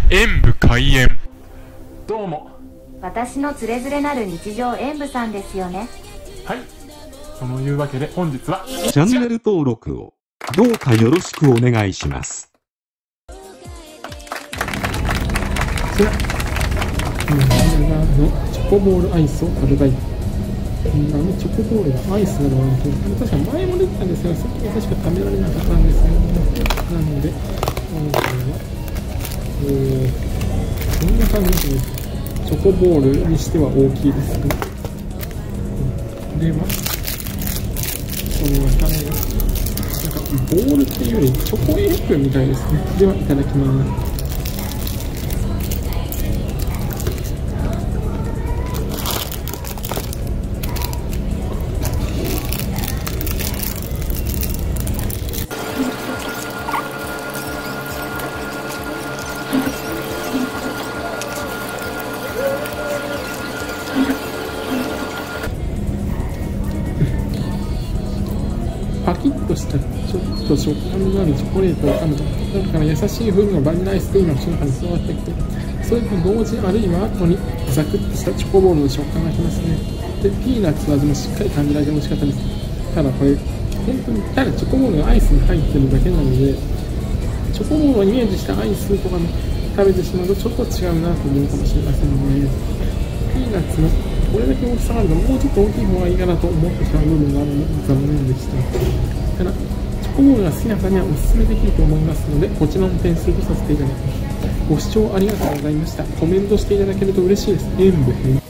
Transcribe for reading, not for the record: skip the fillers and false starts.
演武開演。どうも。 私のつれづれなる日常演武さんですよね。 はい。そのいうわけで本日はチャンネル登録をどうかよろしくお願いします。 こちら、のチョコボールアイスを食べたい。チョコボールがアイスなどは確か前も出てたんですが、その時は確か食べられなかったんですよね。なので、今回は、こんな感じですね。チョコボールにしては大きいですね。では、この中身が、ボールっていうよりチョコエッグみたいですね。では、いただきます。パキッとしたちょっと食感のあるチョコレートを噛むと、中から優しい風味のバニラアイスクリームが口の中に伝わってきて、それと同時あるいは後にザクッとしたチョコボールの食感がきますね。で、ピーナッツの味もしっかり感じられて美味しかったです。ただこれ、本当にただチョコボールがアイスに入ってるだけなので、チョコボールをイメージしたアイスとかも食べてしまうとちょっと違うなと思うかもしれませんね。ピーナッツのこれだけ大きさがあるともうちょっと大きい方がいいかなと思ってしまう部分があるので残念でした。ただ、チョコボールが好きな方にはお勧めできると思いますので、こちらの点数とさせていただきます。ご視聴ありがとうございました。コメントしていただけると嬉しいです。演武編。